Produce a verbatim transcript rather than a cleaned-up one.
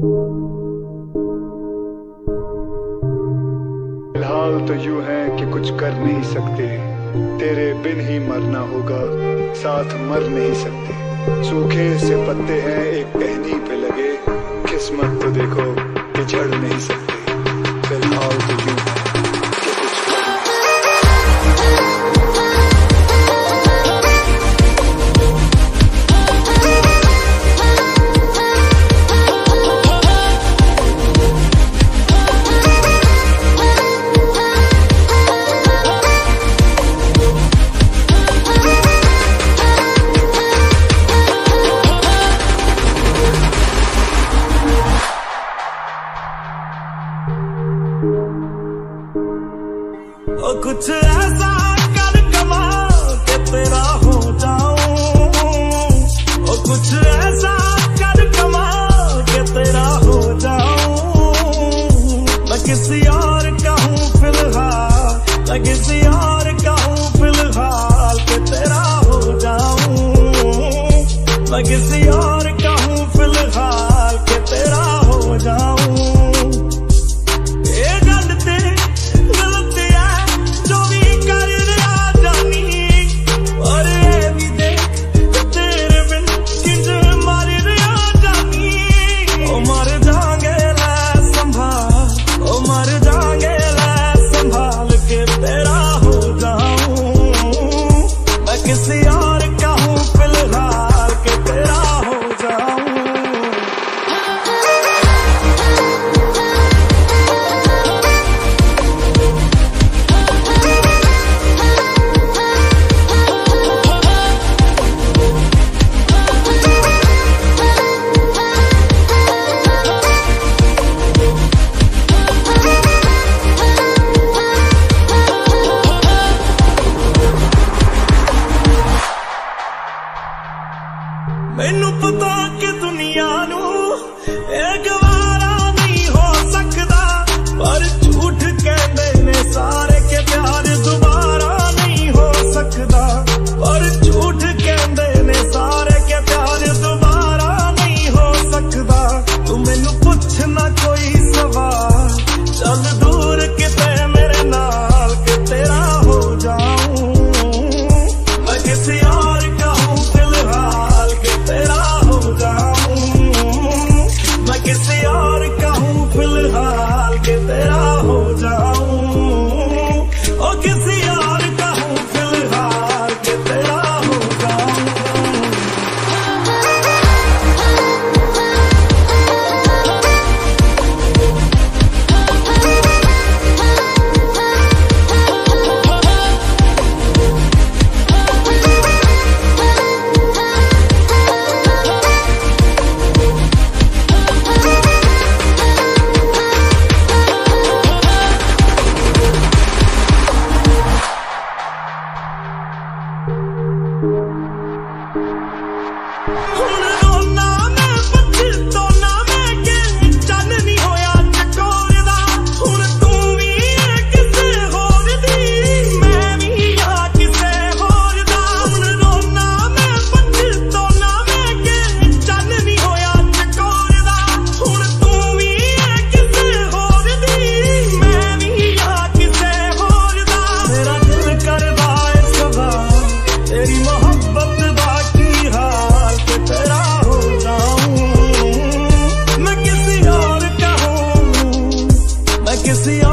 फिलहाल तो यूं है कि कुछ कर नहीं सकते, तेरे बिन ही मरना होगा, साथ मर नहीं सकते। सूखे से पत्ते हैं एक टहनी पे लगे, किस्मत तो देखो कि झड़ नहीं सकते। फिलहाल तो यूं है कि कुछ कर ओ कुछ ऐसा कर कमाल के तेरा हो जाऊं, ओ कुछ ऐसा कर कमाल के तेरा हो जाऊं। मैं किसी और का हूँ फिलहाल, मैं किसी और का हूँ फिलहाल के तेरा हो जाऊं। मैं किसी और का हूँ फिलहाल के तेरा हो जाऊं। किसी और का हूँ फिलहाल के तेरा हो जाऊं। मैनू पता कि दुनिया नू एक वारा नहीं हो सकता, पर झूठ कहते ने सारे के प्यार दोबारा नहीं हो सकता। पर झूठ कहते ने सारे के प्यार दोबारा नहीं हो सकता। तू मैनू पूछना कोई सवाल, चल दूर किते मेरे नाल के तेरा हो जाऊं। मैं किसी और का हूँ फिलहाल के तेरा हो जाऊं। मैं किसी और का हूँ फिलहाल के तेरा हो जाऊं। ओ किसी और का हूँ फिलहाल के तेरा हो जाऊं। किसी